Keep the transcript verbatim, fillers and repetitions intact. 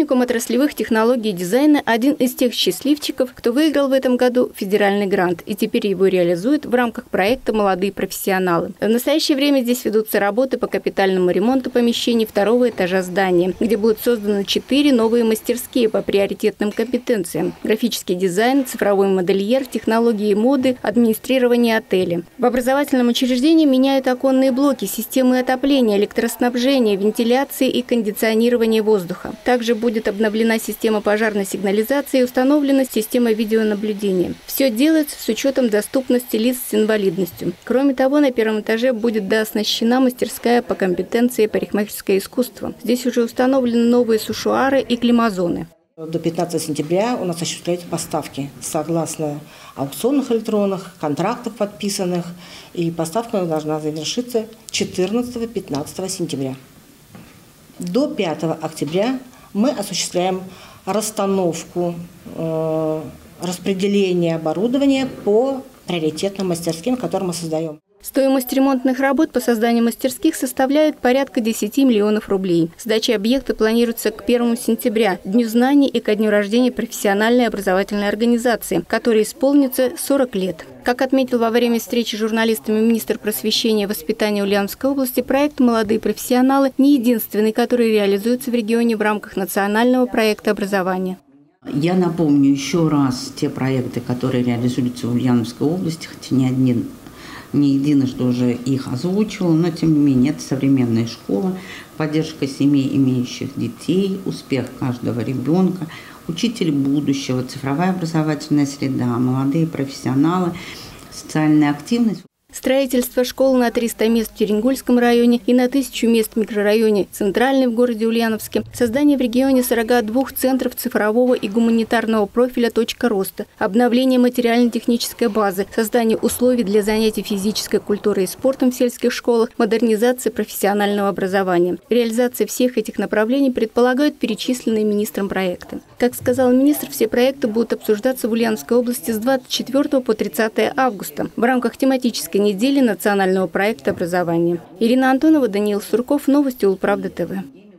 техникум отраслевых технологий и дизайна – один из тех счастливчиков, кто выиграл в этом году федеральный грант и теперь его реализует в рамках проекта «Молодые профессионалы». В настоящее время здесь ведутся работы по капитальному ремонту помещений второго этажа здания, где будут созданы четыре новые мастерские по приоритетным компетенциям – графический дизайн, цифровой модельер, технологии моды, администрирование отеля. В образовательном учреждении меняют оконные блоки, системы отопления, электроснабжения, вентиляции и кондиционирования воздуха. Также будет обновлена система пожарной сигнализации и установлена система видеонаблюдения. Все делается с учетом доступности лиц с инвалидностью. Кроме того, на первом этаже будет дооснащена мастерская по компетенции парикмахерское искусство. Здесь уже установлены новые сушуары и климазоны. До пятнадцатого сентября у нас осуществляются поставки согласно аукционных электронных, контрактов подписанных. И поставка должна завершиться четырнадцатого-пятнадцатого сентября. До пятого октября мы осуществляем расстановку, э, распределение оборудования по приоритетным мастерским, которые мы создаем. Стоимость ремонтных работ по созданию мастерских составляет порядка десяти миллионов рублей. Сдача объекта планируется к первому сентября, Дню знаний и ко дню рождения профессиональной образовательной организации, которой исполнится сорок лет. Как отметил во время встречи с журналистами министр просвещения и воспитания Ульяновской области, проект «Молодые профессионалы» не единственный, который реализуется в регионе в рамках национального проекта образования. Я напомню еще раз те проекты, которые реализуются в Ульяновской области, хотя не один. Не единожды уже их озвучивала, но тем не менее это современная школа, поддержка семей, имеющих детей, успех каждого ребенка, учитель будущего, цифровая образовательная среда, молодые профессионалы, социальная активность. Строительство школ на триста мест в Теренгольском районе и на тысячу мест в микрорайоне Центральный в городе Ульяновске, создание в регионе сорока двух центров цифрового и гуманитарного профиля «Точка роста», обновление материально-технической базы, создание условий для занятий физической культурой и спортом в сельских школах, модернизация профессионального образования. Реализация всех этих направлений предполагают перечисленные министром проекты. Как сказал министр, все проекты будут обсуждаться в Ульяновской области с двадцать четвёртого по тридцатое августа в рамках тематической недели национального проекта образования. Ирина Антонова, Даниил Сурков, новости Улправда ТВ.